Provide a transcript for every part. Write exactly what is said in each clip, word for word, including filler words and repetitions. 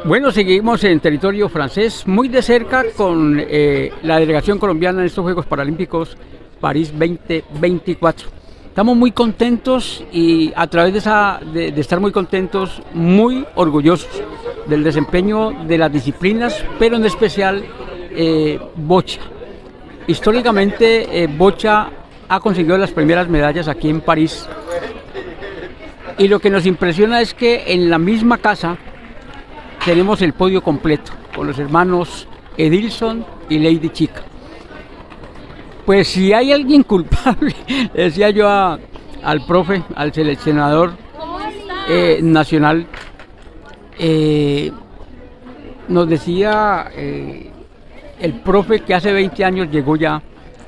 Bueno, seguimos en territorio francés, muy de cerca con eh, la delegación colombiana en estos Juegos Paralímpicos París veinte veinticuatro. Estamos muy contentos y a través de, esa, de, de estar muy contentos, muy orgullosos del desempeño de las disciplinas, pero en especial eh, bocha. Históricamente eh, bocha ha conseguido las primeras medallas aquí en París y lo que nos impresiona es que en la misma casa tenemos el podio completo con los hermanos Edilson y Lady Chica. Pues si hay alguien culpable, decía yo a, al profe, al seleccionador eh, nacional, eh, nos decía eh, el profe que hace veinte años llegó ya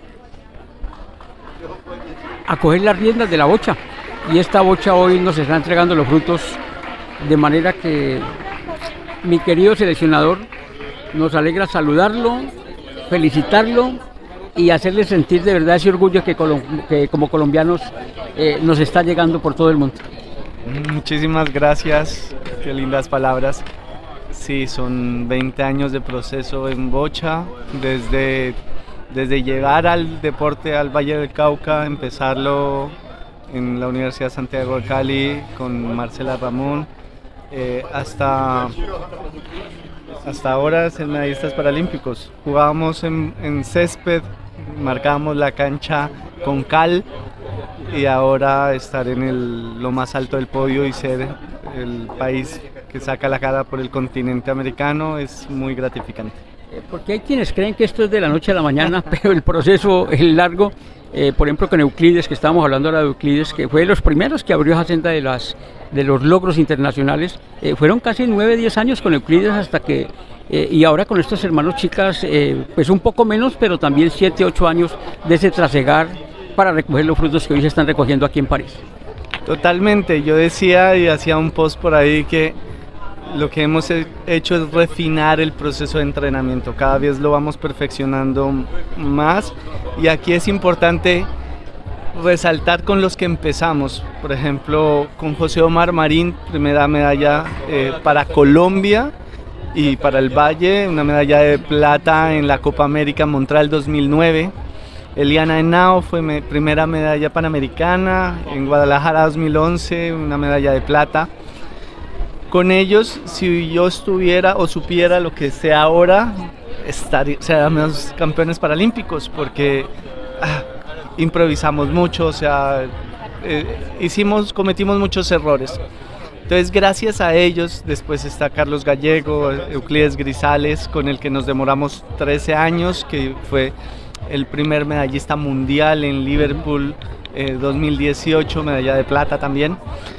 a coger las riendas de la bocha, y esta bocha hoy nos está entregando los frutos, de manera que mi querido seleccionador, nos alegra saludarlo, felicitarlo y hacerle sentir de verdad ese orgullo que, que como colombianos eh, nos está llegando por todo el mundo. Muchísimas gracias, qué lindas palabras. Sí, son veinte años de proceso en bocha, desde, desde llegar al deporte al Valle del Cauca, empezarlo en la Universidad Santiago de Cali con Marcela Ramón, eh, hasta, hasta ahora ser medallistas paralímpicos. Jugábamos en, en césped, marcábamos la cancha con cal, y ahora estar en el, lo más alto del podio y ser el país que saca la cara por el continente americano es muy gratificante. Porque hay quienes creen que esto es de la noche a la mañana, pero el proceso es largo. Eh, por ejemplo, con Euclides, que estábamos hablando ahora de Euclides, que fue de los primeros que abrió esa senda de, las, de los logros internacionales. Eh, fueron casi nueve, diez años con Euclides hasta que, eh, y ahora con estos hermanos Chicas, eh, pues un poco menos, pero también siete, ocho años de ese trasegar para recoger los frutos que hoy se están recogiendo aquí en París. Totalmente, yo decía y hacía un post por ahí que lo que hemos hecho es refinar el proceso de entrenamiento, cada vez lo vamos perfeccionando más, y aquí es importante resaltar con los que empezamos. Por ejemplo, con José Omar Marín, primera medalla eh, para Colombia y para el Valle, una medalla de plata en la Copa América Montreal dos mil nueve. Eliana Henao fue mi primera medalla panamericana en Guadalajara dos mil once, una medalla de plata. Con ellos, si yo estuviera o supiera lo que sé ahora, estaría, seríamos campeones paralímpicos, porque ah, improvisamos mucho, o sea, eh, hicimos, cometimos muchos errores. Entonces, gracias a ellos, después está Carlos Gallego, Euclides Grisales, con el que nos demoramos trece años, que fue el primer medallista mundial en Liverpool eh, dos mil dieciocho, medalla de plata también.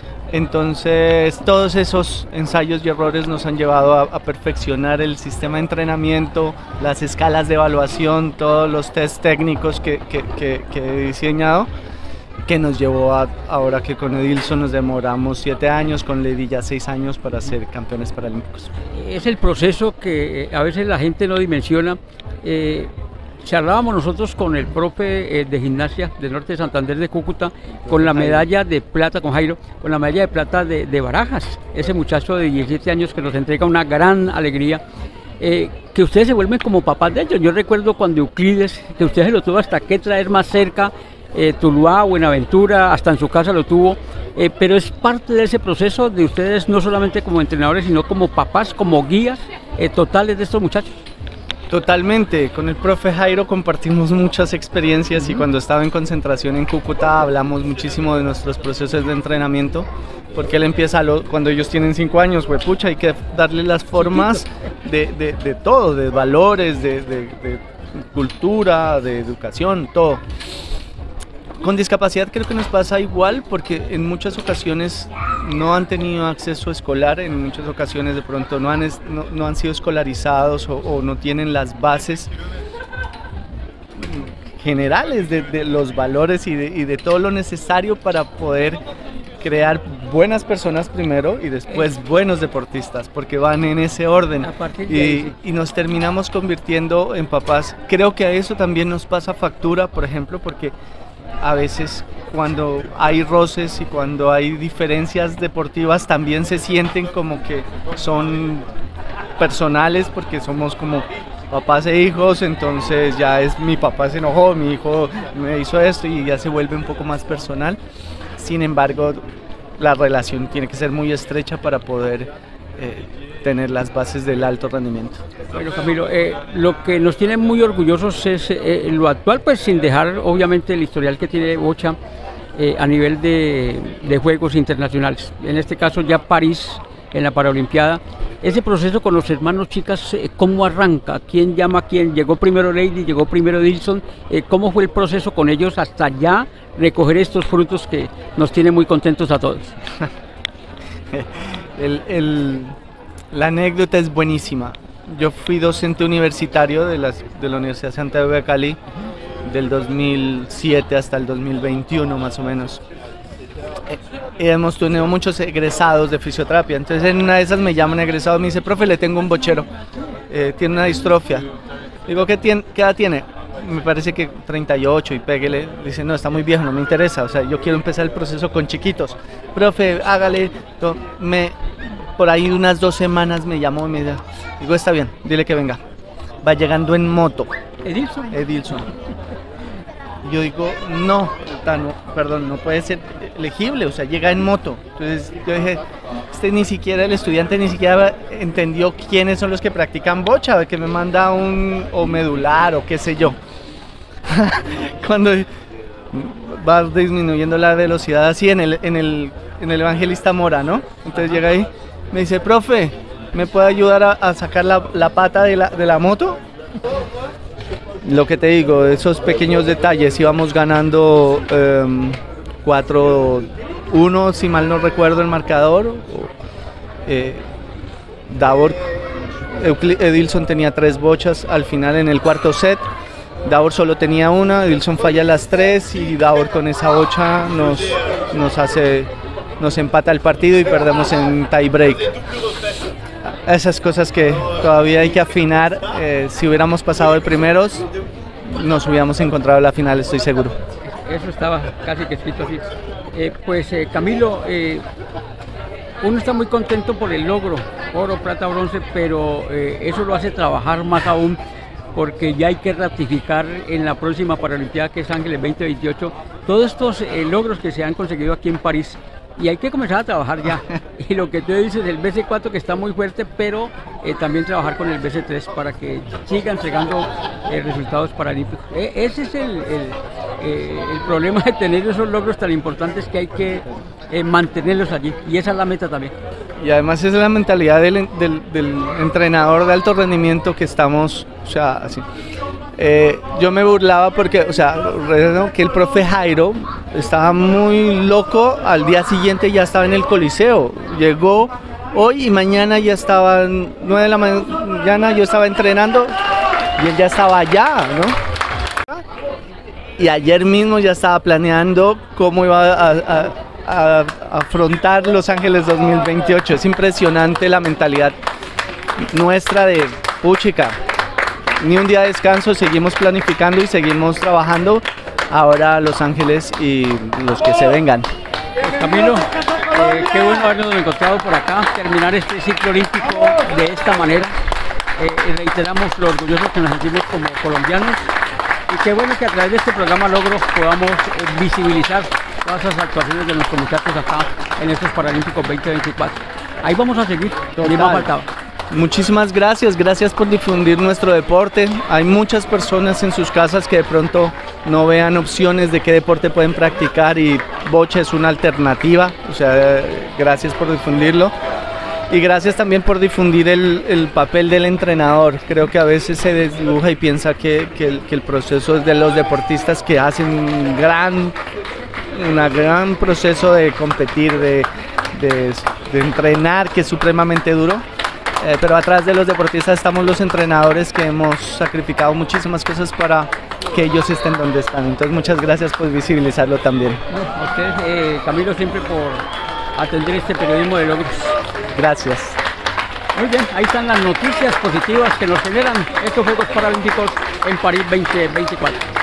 Entonces, todos esos ensayos y errores nos han llevado a, a perfeccionar el sistema de entrenamiento, las escalas de evaluación, todos los test técnicos que, que, que, que he diseñado, que nos llevó a ahora que con Edilson nos demoramos siete años, con Lady ya seis años para ser campeones paralímpicos. Es el proceso que a veces la gente no dimensiona. Eh, Charlábamos nosotros con el profe eh, de gimnasia del norte de Santander de Cúcuta, con la medalla de plata, con Jairo, con la medalla de plata de, de Barajas, ese muchacho de diecisiete años que nos entrega una gran alegría, eh, que ustedes se vuelven como papás de ellos. Yo recuerdo cuando Euclides, que ustedes lo tuvo hasta que traer más cerca, eh, Tuluá, Buenaventura, hasta en su casa lo tuvo, eh, pero es parte de ese proceso de ustedes, no solamente como entrenadores, sino como papás, como guías eh, totales de estos muchachos. Totalmente, con el profe Jairo compartimos muchas experiencias, y cuando estaba en concentración en Cúcuta hablamos muchísimo de nuestros procesos de entrenamiento, porque él empieza lo, cuando ellos tienen cinco años, pues pucha, hay que darle las formas de, de, de todo, de valores, de, de, de cultura, de educación, todo. Con discapacidad creo que nos pasa igual, porque en muchas ocasiones no han tenido acceso escolar, en muchas ocasiones de pronto no han, no, no han sido escolarizados o, o no tienen las bases generales de, de los valores y de, y de todo lo necesario para poder crear buenas personas primero y después buenos deportistas, porque van en ese orden, y, y nos terminamos convirtiendo en papás. Creo que a eso también nos pasa factura, por ejemplo, porque a veces cuando hay roces y cuando hay diferencias deportivas también se sienten como que son personales porque somos como papás e hijos, entonces ya es mi papá se enojó, mi hijo me hizo esto y ya se vuelve un poco más personal. Sin embargo, la relación tiene que ser muy estrecha para poder eh, tener las bases del alto rendimiento. Bueno, Camilo, eh, lo que nos tiene muy orgullosos es eh, lo actual, pues sin dejar obviamente el historial que tiene Bocha eh, a nivel de, de Juegos Internacionales. En este caso ya París, en la Paralimpiada. Ese proceso con los hermanos Chicas, eh, ¿cómo arranca? ¿Quién llama a quién? ¿Llegó primero Lady? ¿Llegó primero Dilson? Eh, ¿Cómo fue el proceso con ellos hasta ya recoger estos frutos que nos tienen muy contentos a todos? el, el, la anécdota es buenísima. Yo fui docente universitario de, las, de la Universidad de Santiago de Cali del dos mil siete hasta el dos mil veintiuno más o menos. Eh, hemos tenido muchos egresados de fisioterapia, entonces en una de esas me llaman egresado, me dice, profe, le tengo un bochero, eh, tiene una distrofia. Digo, ¿qué, tiene, ¿qué edad tiene? Me parece que treinta y ocho y péguele. Dice, no, está muy viejo, no me interesa, o sea, yo quiero empezar el proceso con chiquitos. Profe, hágale. Me, por ahí unas dos semanas me llamó y me dijo, digo, está bien, dile que venga. Va llegando en moto. Edilson. Edilson. Yo digo, no, no, perdón, no puede ser elegible, o sea, llega en moto. Entonces yo dije, este ni siquiera, el estudiante ni siquiera entendió quiénes son los que practican bocha, que me manda un o medular o qué sé yo. Cuando va disminuyendo la velocidad así en el, en el, en el Evangelista Mora, ¿no? Entonces llega ahí, me dice, profe, ¿me puede ayudar a, a sacar la, la pata de la, de la moto? Lo que te digo, esos pequeños detalles, íbamos ganando um, cuatro uno, si mal no recuerdo el marcador. Eh, Davor, Edilson tenía tres bochas al final en el cuarto set. Davor solo tenía una, Edilson falla las tres y Davor con esa bocha nos, nos hace, nos empata el partido y perdemos en tie break. Esas cosas que todavía hay que afinar. Eh, si hubiéramos pasado de primeros, nos hubiéramos encontrado en la final, estoy seguro. Eso estaba casi que escrito así. Eh, pues eh, Camilo, eh, uno está muy contento por el logro, oro, plata, bronce, pero eh, eso lo hace trabajar más aún, porque ya hay que ratificar en la próxima Paralimpiada, que es Ángeles veinte veintiocho, todos estos eh, logros que se han conseguido aquí en París. Y hay que comenzar a trabajar ya. Y lo que tú dices del B C cuatro, que está muy fuerte, pero eh, también trabajar con el B C tres para que sigan entregando eh, resultados paralímpicos. Eh, ese es el, el, eh, el problema de tener esos logros tan importantes, que hay que eh, mantenerlos allí. Y esa es la meta también. Y además esa es la mentalidad del, del, del entrenador de alto rendimiento que estamos, o sea, así. Eh, yo me burlaba porque, o sea, que el profe Jairo estaba muy loco, al día siguiente ya estaba en el Coliseo, llegó hoy y mañana ya estaba nueve de la mañana, yo estaba entrenando y él ya estaba allá, ¿no? Y ayer mismo ya estaba planeando cómo iba a, a, a, a afrontar Los Ángeles dos mil veintiocho. Es impresionante la mentalidad nuestra de puchica. Ni un día de descanso, seguimos planificando y seguimos trabajando. Ahora Los Ángeles y los que se vengan. Camilo, eh, qué bueno habernos encontrado por acá, terminar este ciclo olímpico de esta manera. Eh, reiteramos lo orgullosos que nos sentimos como colombianos, y qué bueno que a través de este programa Logro podamos eh, visibilizar todas las actuaciones de nuestros muchachos acá en estos Paralímpicos veinte veinticuatro. Ahí vamos a seguir, ni más faltaba. Muchísimas gracias, gracias por difundir nuestro deporte. Hay muchas personas en sus casas que de pronto no vean opciones de qué deporte pueden practicar y bocha es una alternativa, o sea, gracias por difundirlo. Y gracias también por difundir el, el papel del entrenador. Creo que a veces se desdibuja y piensa que, que, el, que el proceso es de los deportistas que hacen un gran, una gran proceso de competir, de, de, de entrenar, que es supremamente duro. Eh, pero atrás de los deportistas estamos los entrenadores que hemos sacrificado muchísimas cosas para que ellos estén donde están. Entonces muchas gracias por visibilizarlo también. No, a usted, eh, Camilo, siempre por atender este periodismo de logros. Gracias. Muy bien, ahí están las noticias positivas que nos generan estos Juegos Paralímpicos en París veinte veinticuatro.